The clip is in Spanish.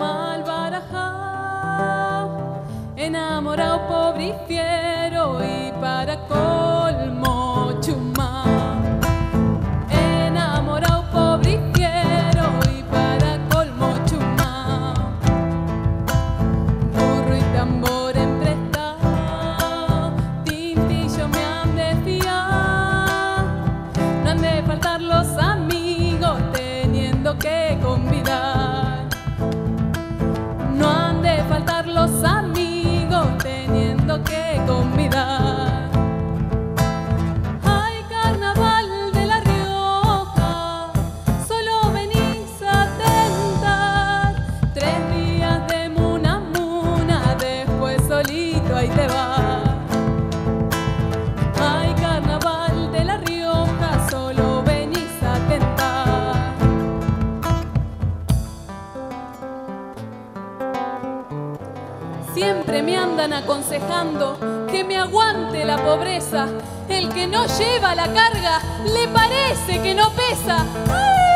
mal barajao, enamorado, pobre y fiero, y para colmo chumao. Enamorado, pobre y fiero, y para colmo chumao. Burro y tambor emprestado, tintillo me han de fiar. No han de faltar los amigos teniendo que convidar. No han de faltar los amigos teniendo que convidar. Ay, carnaval de La Rioja, solo venís a tentar. 3 días de muna muna, después solito ahí te vas. Ay, carnaval de La Rioja, solo venís a tentar. Siempre me andan aconsejando que me aguante la pobreza. El que no lleva la carga le parece que no pesa. ¡Ay!